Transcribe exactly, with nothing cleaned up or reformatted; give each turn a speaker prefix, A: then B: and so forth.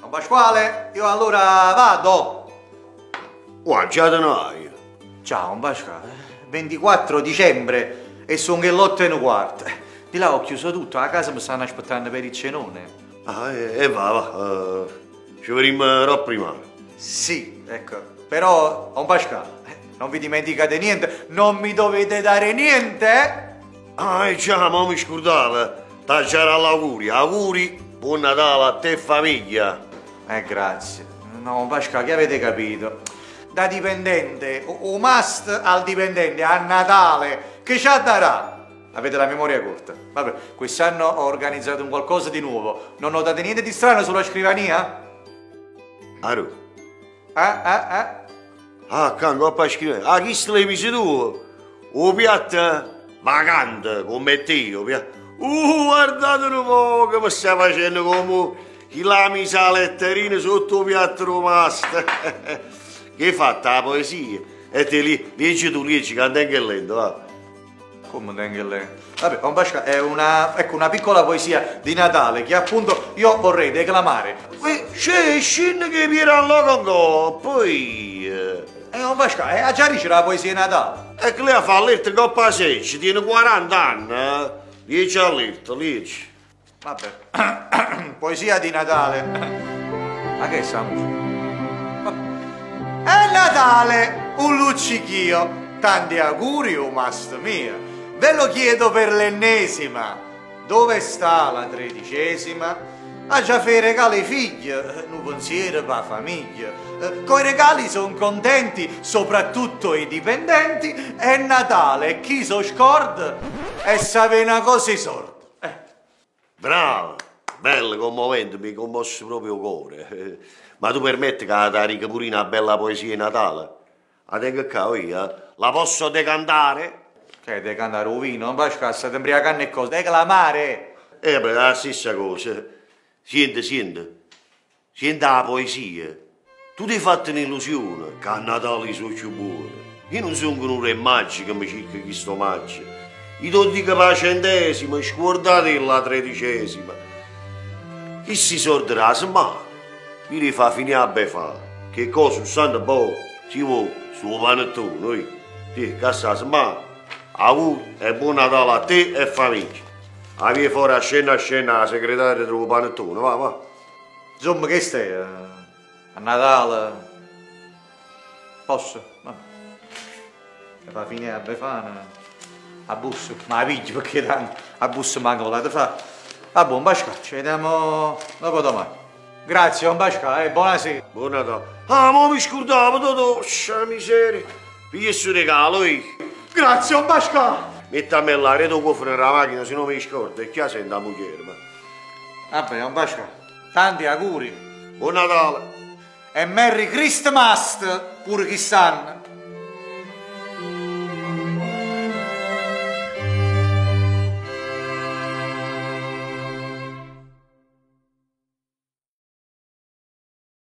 A: Don Pasquale, io allora vado.
B: Qua già te ne vai.
A: Ciao, Don Pasquale. ventiquattro dicembre e sono che l'otto e un quarto. Di là ho chiuso tutto, a casa mi stanno aspettando per il cenone.
B: Ah, e, e va, va. Uh, ci vedremo prima.
A: Sì, ecco. Però, Don Pasquale, non vi dimenticate niente, non mi dovete dare niente, eh?
B: Ah, e già, ma mi scordavo. Tacciare all'auguri. Auguri, buon Natale a te e famiglia.
A: Eh, grazie. No, Pasqua, che avete capito? Da dipendente, o, o must al dipendente a Natale, che ci darà? Avete la memoria corta. Vabbè, quest'anno ho organizzato un qualcosa di nuovo. Non notate niente di strano sulla scrivania?
B: Aru.
A: Eh, eh, eh?
B: Ah, cango a scrivere. Ah, chi se l'hai messo tu? O piatto vacante, come te io. Uh, guardate un po' che mi stai facendo come chi la misa la letterina sotto il piatto romasto. Che hai fatto la poesia? E te lì, leggi tu, leggi, canta anche lento, va.
A: Come anche lento? Vabbè, Don Pasqua, è una, ecco, una piccola poesia di Natale che appunto io vorrei declamare.
B: C'è, scende che viene allora con poi...
A: Eh, Don Pasqua, eh, già dice la poesia di Natale.
B: E che lei ha fatto l'etto coppa sedici, tiene quaranta anni, eh? Lieci all'etto, lieci.
A: Vabbè, poesia di Natale. Ma che è sta musica? È Natale, un luccichio. Tanti auguri, o mast mia. Ve lo chiedo per l'ennesima. Dove sta la tredicesima? Ha già fatto i regali ai figli, un pensiero per la famiglia. Coi regali sono contenti, soprattutto i dipendenti. È Natale, chi so scorda? E sapere una cosa i sordi. Eh.
B: Bravo, bello, commovente, mi commosse proprio il cuore. Ma tu permetti che la rica pure una bella poesia di Natale? La tengo qua io, la posso decantare?
A: Che decantare un vino? Non vai a scassa, ti imbriacare e cosa? Declamare!
B: Eh, beh, è la stessa cosa. Senti, senti, senti la poesia. Tu ti hai fatto un'illusione che a Natale sono più buono. Io non sono un re magico che mi cerca chi sto maggio. Io ti dico per la centesima, scordate la tredicesima. Chi si sorderà, ma mi li fa finire a befare. Che cosa, sanno boh, si vuole, sto panettone, noi. Sì, cassa, ma auguri e buon Natale a te e famiglia. A via fuori a scena a scena la segretaria del panettone, va, va.
A: Insomma, che stai? A Natale? Posso? No. E fa finire a befana. A busso, ma la pigli perché tanto a busso manco volete fare. Va buon Pasqua, ci vediamo dopo domani. Grazie, Don Pasqua, e buonasera.
B: Buon Natale. Ah, ma mi scordavo, tutto, scia miseria. Pigli il regalo, io.
A: Grazie, Don Pasqua.
B: Metti a me l'aria del cofano nella macchina, se non mi scordo, e chi ha sente la moglie, ma.
A: Vabbè, Don Pasqua, tanti auguri.
B: Buon Natale.
A: E Merry Christmas, pure chi sanno.